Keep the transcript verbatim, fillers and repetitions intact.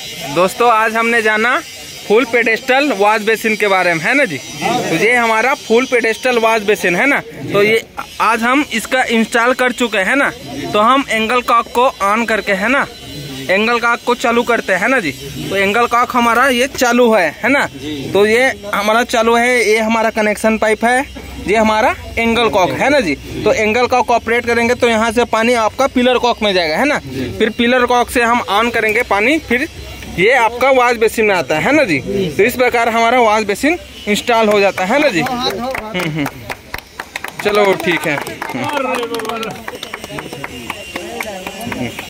दोस्तों आज हमने जाना फुल पेडेस्टल वॉश बेसिन के बारे में, है ना जी। तो ये हमारा फुल पेडेस्टल वॉश बेसिन है ना। तो ये आज हम इसका इंस्टॉल कर चुके हैं ना। तो हम एंगल कॉक को ऑन करके है ना, एंगल कॉक को चालू करते हैं ना जी। तो एंगल कॉक हमारा ये चालू है है ना। तो ये हमारा चालू है, ये हमारा कनेक्शन पाइप है, ये हमारा एंगल कॉक है ना जी। तो एंगल कॉक ऑपरेट करेंगे तो यहाँ से पानी आपका पिलर कॉक में जाएगा है ना। फिर पिलर कॉक से हम ऑन करेंगे पानी, फिर ये आपका वॉश बेसिन में आता है ना जी। तो इस प्रकार हमारा वॉश बेसिन इंस्टॉल हो जाता है ना जी। हम्म हम्म चलो ठीक है।